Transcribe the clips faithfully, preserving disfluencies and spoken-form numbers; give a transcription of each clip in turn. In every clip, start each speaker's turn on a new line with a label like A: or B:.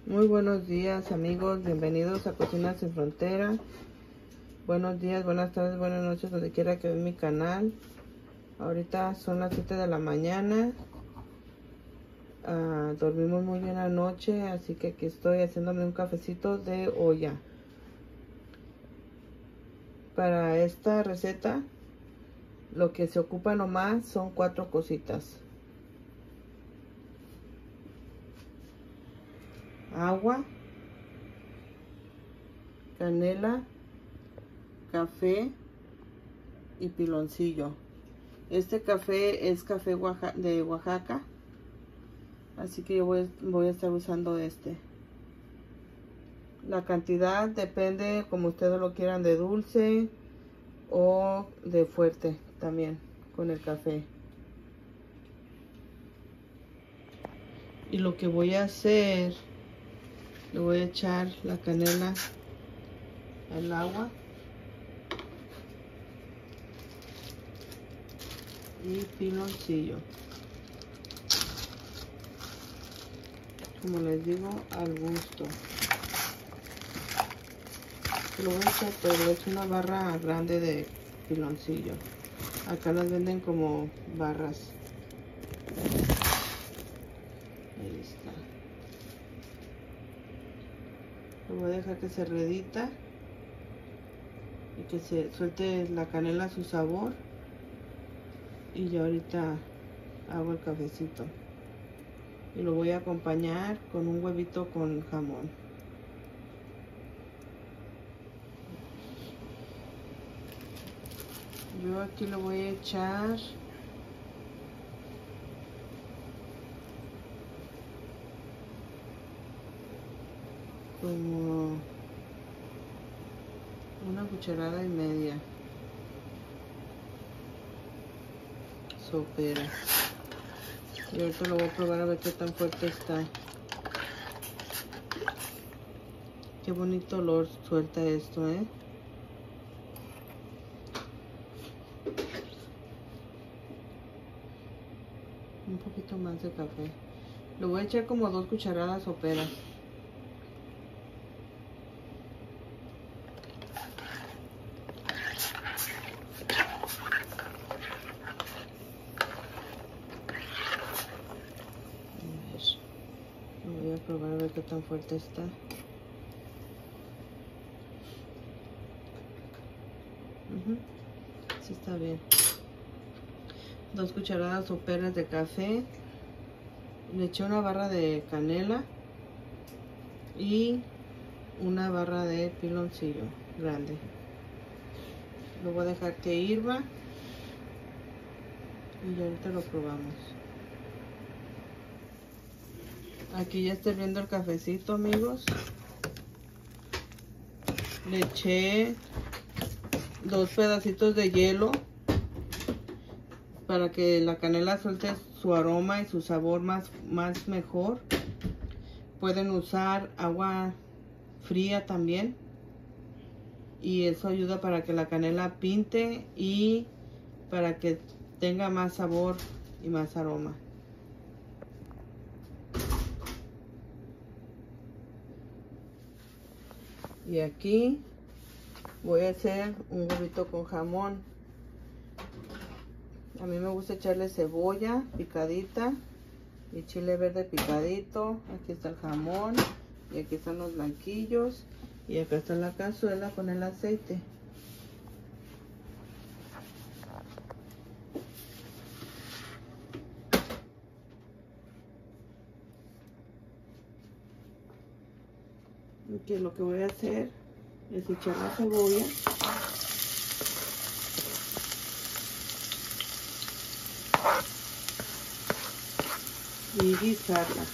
A: Muy buenos días, amigos, bienvenidos a Cocina Sin Frontera. Buenos días, buenas tardes, buenas noches, donde quiera que vean mi canal. Ahorita son las siete de la mañana. Uh, dormimos muy bien anoche, así que aquí estoy haciéndome un cafecito de olla. Para esta receta, lo que se ocupa nomás son cuatro cositas. Agua, canela, café y piloncillo. Este café es café de Oaxaca, así que yo voy, voy a estar usando este. La cantidad depende como ustedes lo quieran, de dulce o de fuerte también con el café. Y lo que voy a hacer, le voy a echar la canela al agua y piloncillo, como les digo, al gusto. Lo voy a echar, pero es una barra grande de piloncillo. Acá las venden como barras. Ahí está. Lo voy a dejar que se redita y que se suelte la canela a su sabor. Y ya ahorita hago el cafecito. Y lo voy a acompañar con un huevito con jamón. Yo aquí le voy a echar como una cucharada y media sopera. Y ahorita lo voy a probar a ver qué tan fuerte está. Qué bonito olor suelta esto, ¿eh? Un poquito más de café. Le voy a echar como dos cucharadas soperas. Voy a probar a ver qué tan fuerte está. Uh-huh. Sí, está bien. Dos cucharadas soperas de café. Le eché una barra de canela y una barra de piloncillo grande. Lo voy a dejar que hirva y ahorita lo probamos. Aquí ya está viendo el cafecito, amigos. Le eché dos pedacitos de hielo para que la canela suelte su aroma y su sabor más, más mejor. Pueden usar agua fría también, y eso ayuda para que la canela pinte y para que tenga más sabor y más aroma. Y aquí voy a hacer un huevito con jamón. A mí me gusta echarle cebolla picadita y chile verde picadito. Aquí está el jamón y aquí están los blanquillos y acá está la cazuela con el aceite. Aquí lo que voy a hacer es echar la cebolla. Y guisarla.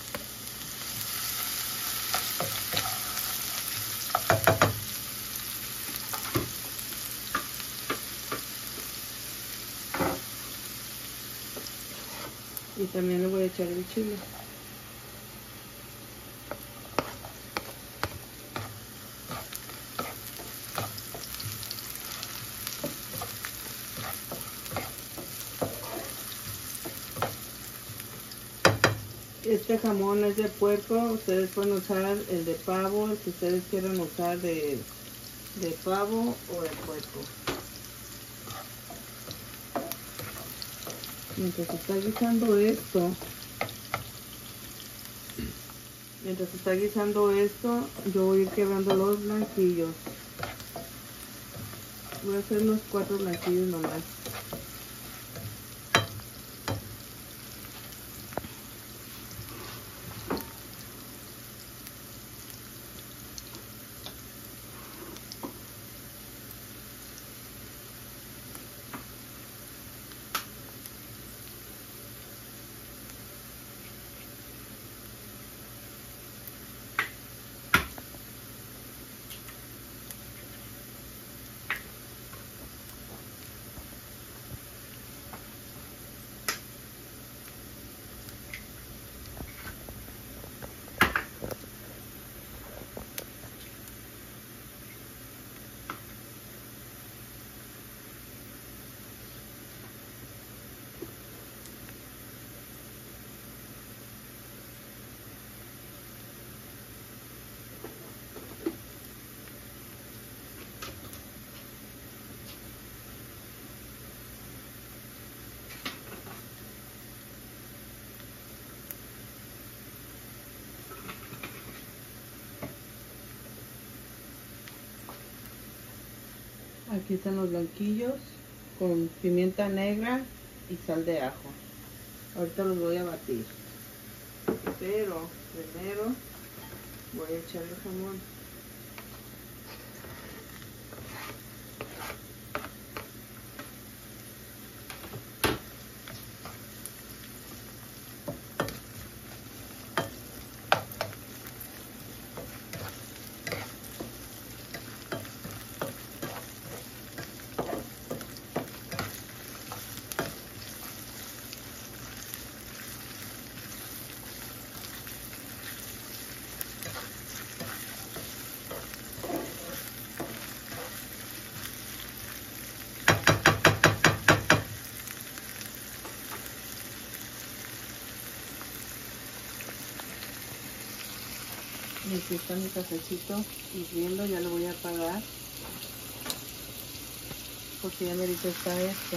A: Y también le voy a echar el chile. Y Este jamón es de puerco, ustedes pueden usar el de pavo, el que ustedes quieran usar de, de pavo o de puerco. Mientras se está guisando esto, mientras se está guisando esto, yo voy a ir quebrando los blanquillos. Voy a hacer unos cuatro blanquillos nomás. Aquí están los blanquillos con pimienta negra y sal de ajo. Ahorita los voy a batir. Pero primero voy a echar el jamón. Y aquí está mi cafecito hirviendo, ya lo voy a apagar porque ya merito está esto.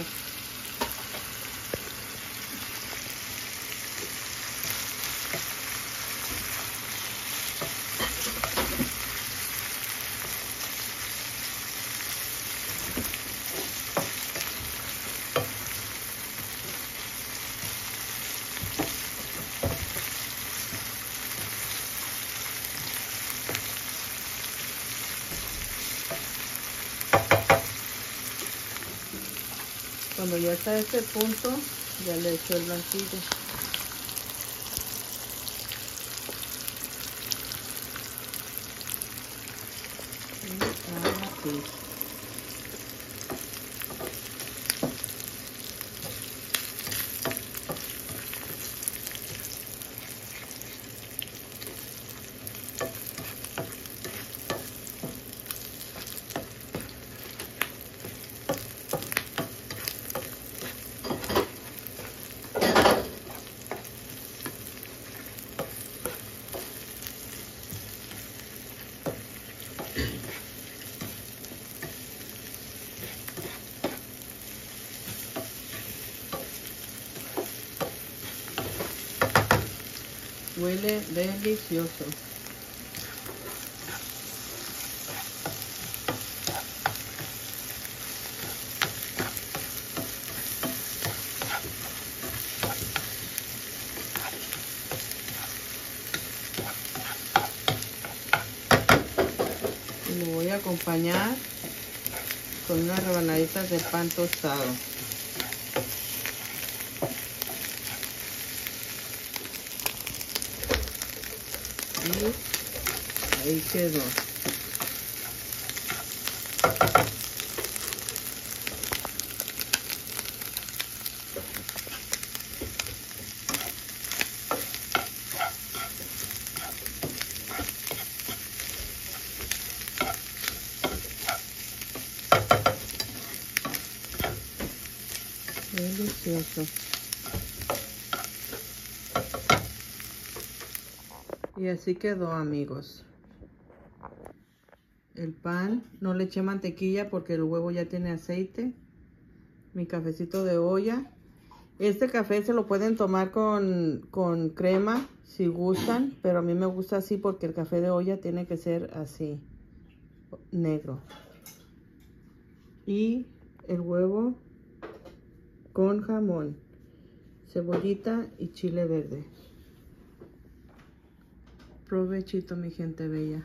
A: Cuando ya está a este punto, ya le echo el blanquillo. Y así. Huele delicioso. Y lo voy a acompañar con unas rebanaditas de pan tostado. Y ahí quedó. Delicioso. Y así quedó, amigos. El pan, no le eché mantequilla porque el huevo ya tiene aceite. Mi cafecito de olla. Este café se lo pueden tomar con, con crema si gustan, pero a mí me gusta así porque el café de olla tiene que ser así, negro. Y el huevo con jamón, cebollita y chile verde. Provechito, mi gente bella.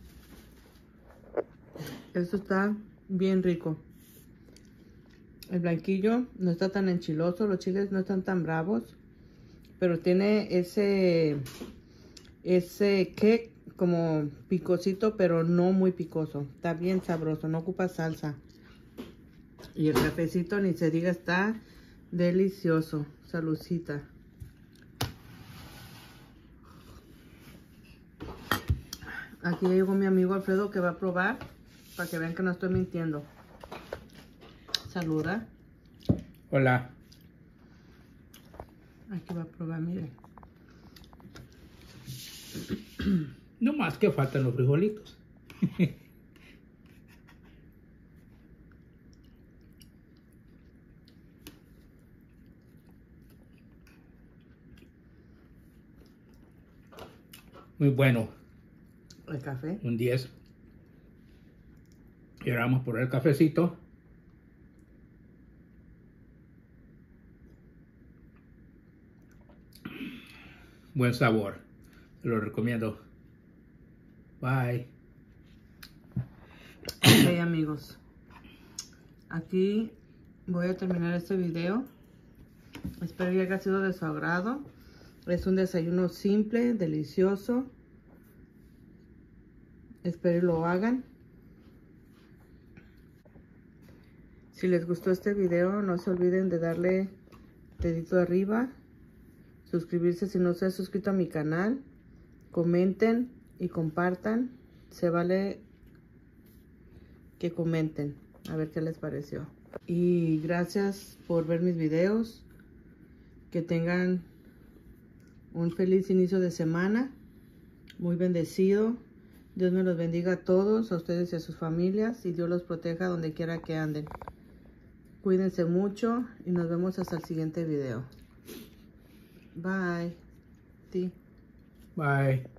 A: Esto está bien rico. El blanquillo no está tan enchiloso, los chiles no están tan bravos, pero tiene ese ese que como picosito, pero no muy picoso. Está bien sabroso, no ocupa salsa. Y el cafecito, ni se diga, está delicioso. Saludcita. Aquí ya llegó mi amigo Alfredo, que va a probar para que vean que no estoy mintiendo. Saluda.
B: Hola.
A: Aquí va a probar, miren.
B: No más que faltan los frijolitos. Muy bueno.
A: El café.
B: Un diez. Y ahora vamos por el cafecito. Buen sabor. Te lo recomiendo. Bye.
A: Ok, amigos. Aquí voy a terminar este video. Espero que haya sido de su agrado. Es un desayuno simple, delicioso. Espero lo hagan. Si les gustó este video, no se olviden de darle dedito arriba. Suscribirse si no se han suscrito a mi canal. Comenten y compartan. Se vale que comenten. A ver qué les pareció. Y gracias por ver mis videos. Que tengan un feliz inicio de semana. Muy bendecido. Dios me los bendiga a todos, a ustedes y a sus familias. Y Dios los proteja donde quiera que anden. Cuídense mucho y nos vemos hasta el siguiente video. Bye. Ti.
B: Bye.